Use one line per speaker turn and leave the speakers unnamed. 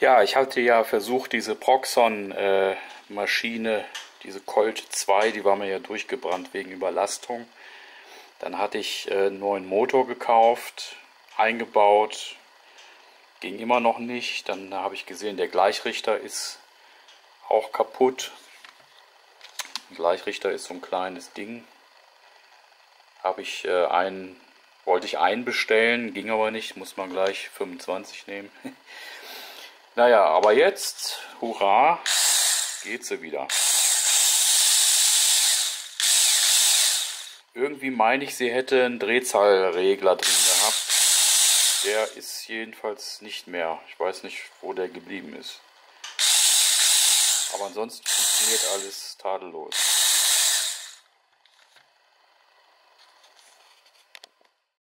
Ja, ich hatte ja versucht, diese Proxon Maschine, diese Colt 2, die war mir ja durchgebrannt wegen Überlastung. Dann hatte ich einen neuen Motor gekauft, eingebaut, ging immer noch nicht. Dann habe ich gesehen, der Gleichrichter ist auch kaputt. Der Gleichrichter ist so ein kleines Ding. Wollte ich einen bestellen, ging aber nicht, muss man gleich 25 nehmen. Naja, aber jetzt, hurra, geht sie wieder. Irgendwie meine ich, sie hätte einen Drehzahlregler drin gehabt. Der ist jedenfalls nicht mehr. Ich weiß nicht, wo der geblieben ist. Aber ansonsten funktioniert alles tadellos.